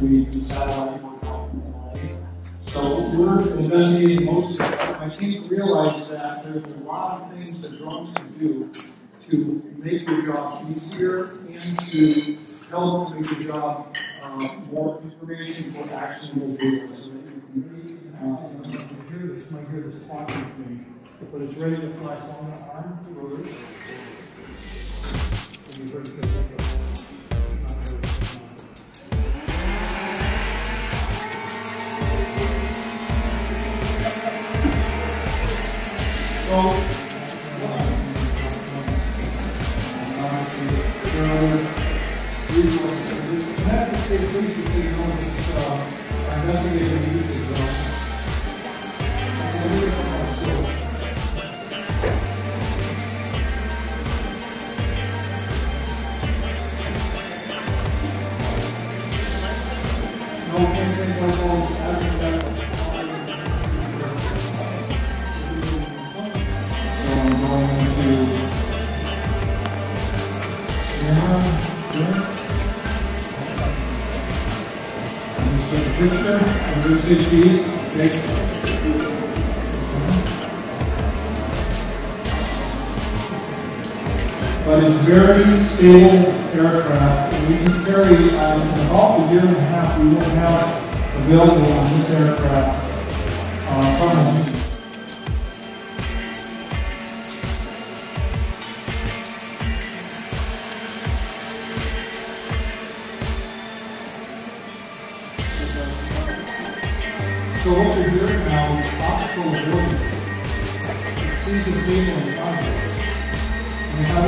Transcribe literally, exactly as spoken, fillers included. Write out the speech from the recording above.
we do satellite work on N I A. So we're investigating most of it. I came to realize that there's a lot of things that drones can do to make your job easier and to help to make your job uh, more information for actionable data. So that you can uh, you hear this, you might hear this talking thing, but it's ready to fly. So I'm going to arm the rotor. And you heard it go. So, United States Police, you know, is uh, investigating the use of drones. No campaign levels, as that. So I'm going into yeah, yeah. Picture of those issues, okay. But it's very stable aircraft, and we can carry, um, in about a year and a half, we will have available on this aircraft uh, funnel. So what we're doing now is optical avoidance. It sees the data in context. We have